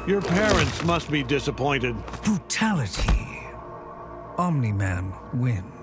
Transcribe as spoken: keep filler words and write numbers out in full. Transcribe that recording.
Your parents must be disappointed. Brutality. Omniman wins.